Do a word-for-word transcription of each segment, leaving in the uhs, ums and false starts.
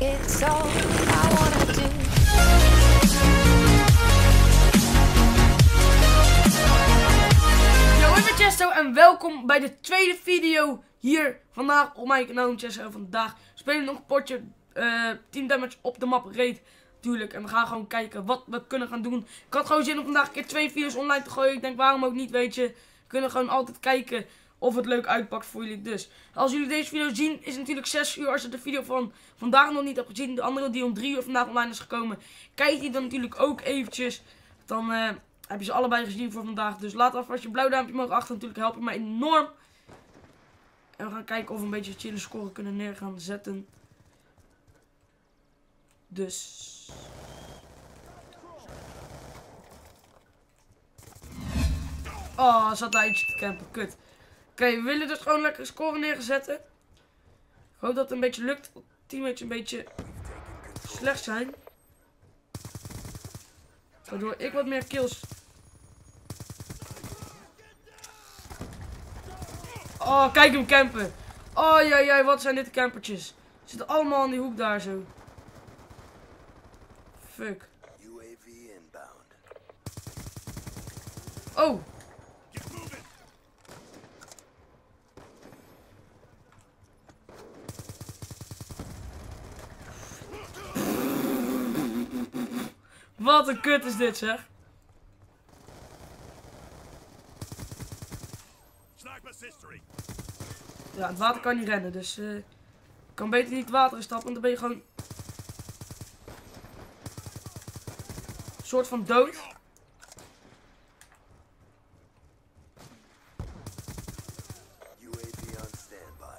It's all I wanna do. Yo, ik ben Chesto en welkom bij de tweede video hier vandaag op mijn kanaal Chesto. En vandaag spelen we nog een potje uh, Team Damage op de map Raid natuurlijk. En we gaan gewoon kijken wat we kunnen gaan doen. Ik had gewoon zin om vandaag een keer twee video's online te gooien. Ik denk waarom ook niet, weet je. We kunnen gewoon altijd kijken of het leuk uitpakt voor jullie. Dus als jullie deze video zien is het natuurlijk zes uur. Als je de video van vandaag nog niet hebt gezien, de andere die om drie uur vandaag online is gekomen, kijk die dan natuurlijk ook eventjes. Dan uh, heb je ze allebei gezien voor vandaag. Dus laat alvast je blauw duimpje omhoog achter. Natuurlijk help je mij enorm. En we gaan kijken of we een beetje chille score kunnen neer gaan zetten. Dus... Oh, zat daar eentje te campen. Kut. Oké, okay, we willen dus gewoon lekker score neerzetten. Ik hoop dat het een beetje lukt. Dat teammates een beetje slecht zijn. Waardoor ik wat meer kills. Oh, kijk hem campen. Oh, ja, ja, wat zijn dit campertjes. Ze zitten allemaal in die hoek daar zo. Fuck. Oh. Wat een kut is dit, zeg. Ja, het water kan niet rennen, dus uh, ik kan beter niet het water instappen, want dan ben je gewoon een soort van dood. U A V on standby.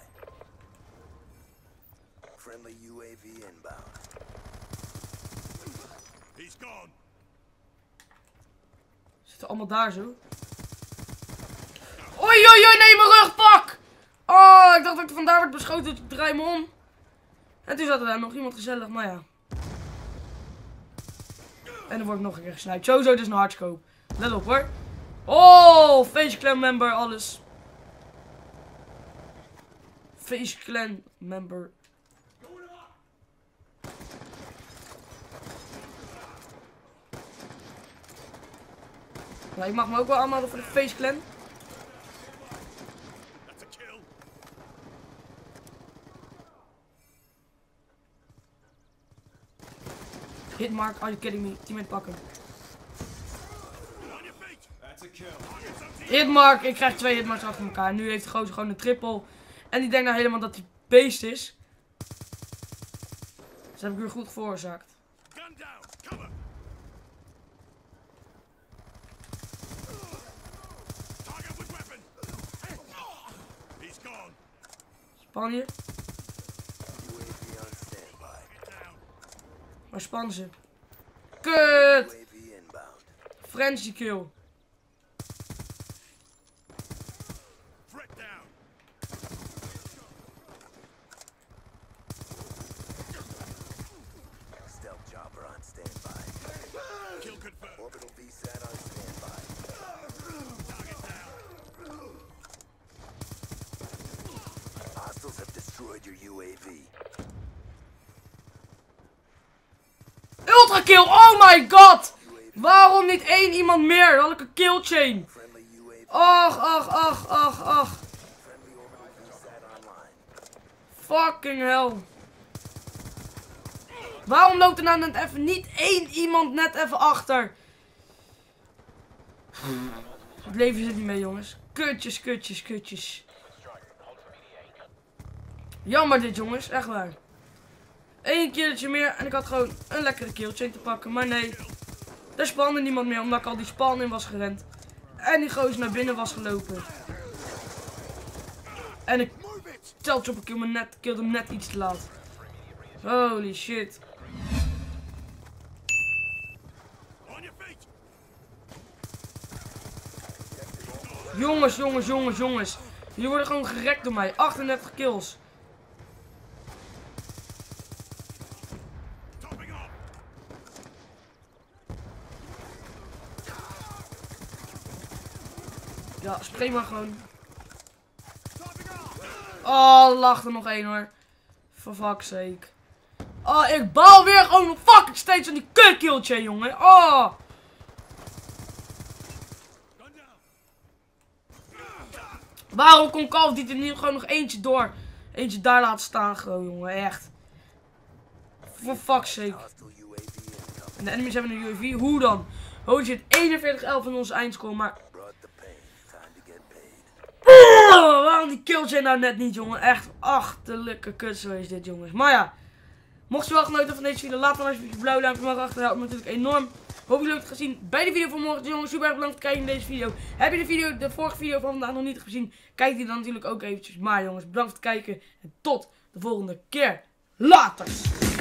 Friendly U A V inbound. He's gone. Zitten allemaal daar zo. Oei, oei, oei, nee, mijn rug, pak! Oh, ik dacht dat ik vandaar werd beschoten, dus ik draai me om. En toen zat er daar nog iemand gezellig, maar ja. En dan word ik nog een keer gesniped. Sowieso, dit is een hardscope. Let op hoor. Oh, Face Clan member, alles. Face Clan member. Nou, ik mag me ook wel aanmelden voor de Face Clan. Hitmark, are you kidding me? Teammate pakken. Hitmark, ik krijg twee hitmarks achter elkaar. Nu heeft de gozer gewoon een triple. En die denkt nou helemaal dat hij beest is. Dus heb ik weer goed veroorzaakt. Spanje. Waar spannen ze? Kut! Frenzy kill. Hostiles have destroyed your U A V. Ultra kill, oh my god! Waarom niet één iemand meer? Dan had ik een kill chain. Ach, ach, ach, ach, ach. Fucking hell. Waarom loopt er nou net even niet één iemand net even achter? Het leven zit niet mee, jongens. Kutjes, kutjes, kutjes. Jammer dit, jongens. Echt waar. Eén killetje meer en ik had gewoon een lekkere killchain te pakken. Maar nee, er spande niemand meer omdat ik al die span in was gerend. En die gozer naar binnen was gelopen. En ik teltje op een kill, maar net, killde hem net iets te laat. Holy shit. Jongens, jongens, jongens, jongens. Jullie worden gewoon gerekt door mij. achtendertig kills. Ja, spray maar gewoon. Oh, er lag er nog één hoor. For fuck's sake. Oh, ik baal weer gewoon nog fucking steeds aan die kutkillchain, jongen. Oh. Waarom kon Call of Duty niet gewoon nog eentje door? Eentje daar laten staan gewoon, jongen. Echt. For fuck's sake. En de enemies hebben een U A V. Hoe dan? Holy shit, eenenveertig elf in onze eindscore, maar... Oh, waarom die killchain nou net niet, jongen? Echt achterlijke kut is dit, jongens. Maar ja. Mocht je wel genoten van deze video, laat dan alsjeblieft je blauw duimpje maar achter. Dat helpt me natuurlijk enorm. Hoop je leuk te gezien bij de video van morgen. Jongens, super erg bedankt voor het kijken in deze video. Heb je de video, de vorige video van vandaag nog niet gezien? Kijk die dan natuurlijk ook eventjes. Maar jongens, bedankt voor het kijken. En tot de volgende keer. Later!